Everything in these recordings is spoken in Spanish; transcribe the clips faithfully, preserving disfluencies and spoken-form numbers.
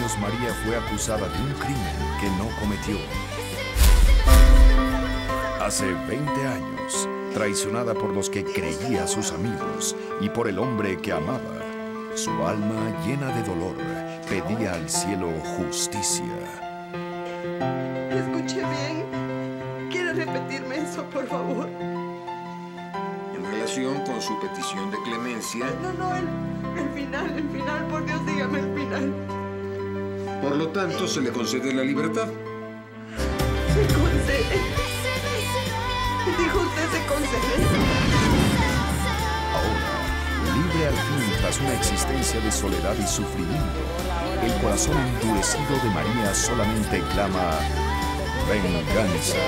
años, María fue acusada de un crimen que no cometió. Hace veinte años, traicionada por los que creía sus amigos y por el hombre que amaba, su alma llena de dolor pedía al cielo justicia. Escuché bien. ¿Quiere repetirme eso, por favor? En relación con su petición de clemencia... No, no, el, el final, el final. Por Dios, dígame el final. Por lo tanto, se le concede la libertad. ¿Se concede? Dijo usted, se concede. Ahora, libre al fin tras una existencia de soledad y sufrimiento, el corazón endurecido de María solamente clama venganza.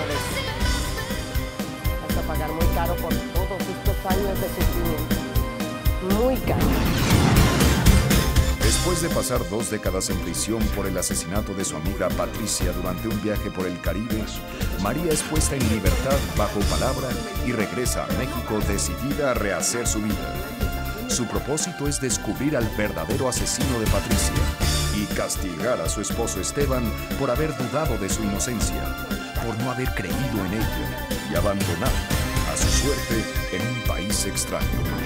Vas a pagar muy caro por todos estos años de sufrimiento. Muy caro. Después de pasar dos décadas en prisión por el asesinato de su amiga Patricia durante un viaje por el Caribe, María es puesta en libertad bajo palabra y regresa a México decidida a rehacer su vida. Su propósito es descubrir al verdadero asesino de Patricia y castigar a su esposo Esteban por haber dudado de su inocencia, por no haber creído en ella y abandonar a su suerte en un país extraño.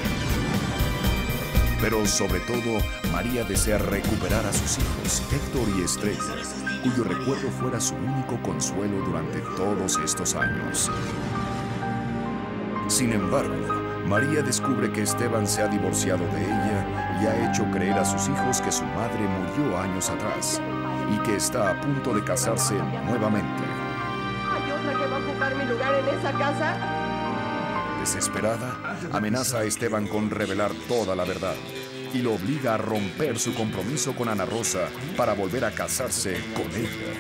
Pero sobre todo, María desea recuperar a sus hijos, Héctor y Estrella, cuyo recuerdo fuera su único consuelo durante todos estos años. Sin embargo, María descubre que Esteban se ha divorciado de ella y ha hecho creer a sus hijos que su madre murió años atrás y que está a punto de casarse nuevamente. ¿Hay otra que va a ocupar mi lugar en esa casa? Desesperada, amenaza a Esteban con revelar toda la verdad y lo obliga a romper su compromiso con Ana Rosa para volver a casarse con ella.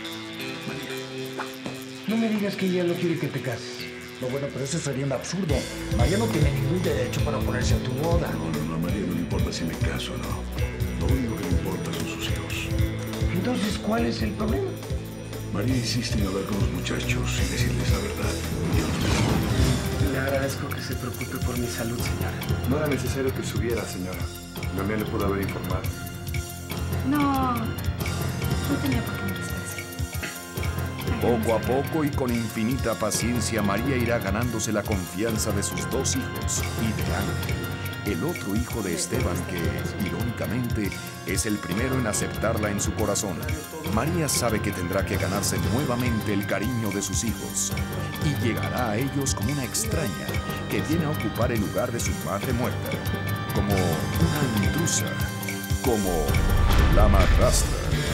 No me digas que ella no quiere que te cases. No, bueno, pero eso sería un absurdo. María no tiene ningún derecho para oponerse a tu boda. No, no, no, a María no le importa si me caso o no. Lo único que le importa son sus hijos. Entonces, ¿cuál es el problema? María insiste en hablar con los muchachos y decirles la verdad. Le agradezco que se preocupe por mi salud, señora. No era necesario que subiera, señora. También le pudo haber informado. No, no tenía por qué molestarse. Poco a poco y con infinita paciencia, María irá ganándose la confianza de sus dos hijos y de Ángel, el otro hijo de Esteban que, irónicamente, es el primero en aceptarla en su corazón. María sabe que tendrá que ganarse nuevamente el cariño de sus hijos y llegará a ellos como una extraña que viene a ocupar el lugar de su madre muerta, como una intrusa, como la madrastra.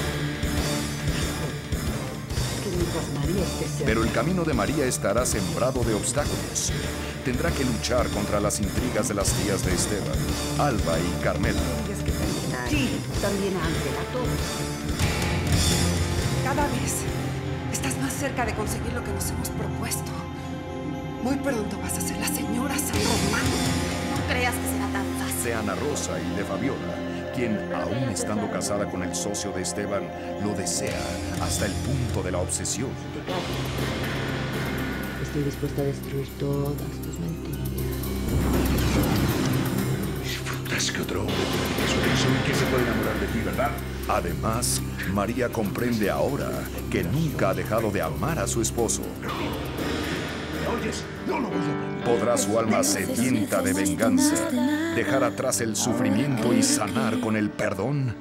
Pero el camino de María estará sembrado de obstáculos. Tendrá que luchar contra las intrigas de las tías de Esteban, Alba y Carmela. Sí, también Ángel, a todos. Cada vez estás más cerca de conseguir lo que nos hemos propuesto. Muy pronto vas a ser la señora San Román. No creas que será tan fácil. De Ana Rosa y de Fabiola, quien, aún estando casada con el socio de Esteban, lo desea hasta el punto de la obsesión. Estoy dispuesta a destruir todas tus mentiras. Disfrutas que otro hombre te diga sobre eso y que se puede enamorar de ti, ¿verdad? Además, María comprende ahora que nunca ha dejado de amar a su esposo. ¿Oyes? No lo voy a... Podrá su alma sedienta de venganza dejar atrás el sufrimiento y sanar con el perdón.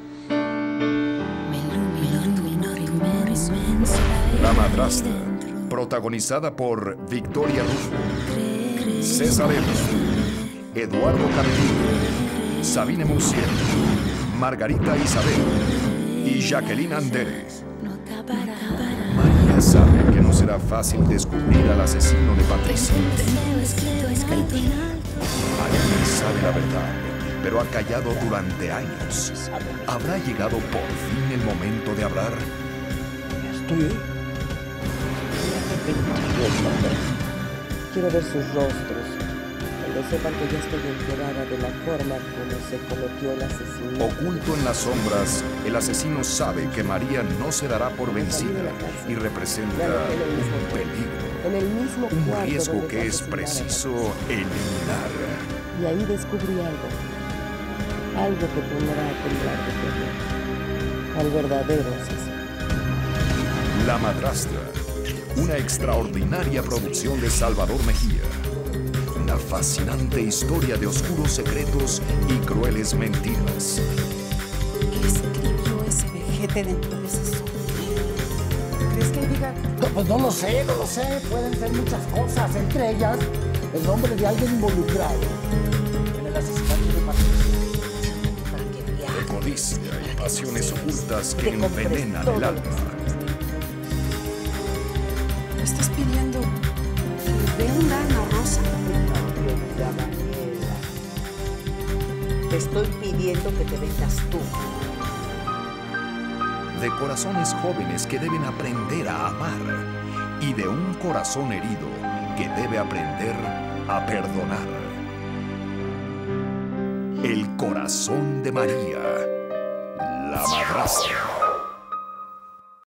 La madrastra, protagonizada por Victoria Rufo, César Evans, Eduardo Carrillo, Sabine Musier, Margarita Isabel y Jacqueline Andere. María sabe que no será fácil descubrir al asesino de Patricia. María sabe la verdad, pero ha callado durante años. ¿Habrá llegado por fin el momento de hablar? Estoy... Quiero ver sus rostros, cuando sepan que ya estoy enterada de la forma como se cometió el asesinato. Oculto en las sombras, el asesino sabe que María no se dará por vencida y representa un peligro, en el mismo un riesgo que es preciso eliminar. Y ahí descubrí algo, algo que pondrá a temblar tu terror. al verdadero asesino. La madrastra, una extraordinaria producción de Salvador Mejía. Una fascinante historia de oscuros secretos y crueles mentiras. ¿Qué escribió ese vejete dentro de ese sobre? ¿Crees que diga? No, pues no lo sé, no lo sé. Pueden ser muchas cosas, entre ellas el nombre de alguien involucrado en el asesinato de Patricia. De codicia y pasiones ocultas que envenenan el alma. ¿Me estás pidiendo que venda a Ana Rosa? Te estoy pidiendo que te vengas tú. De corazones jóvenes que deben aprender a amar y de un corazón herido que debe aprender a perdonar. El corazón de María, la madrastra.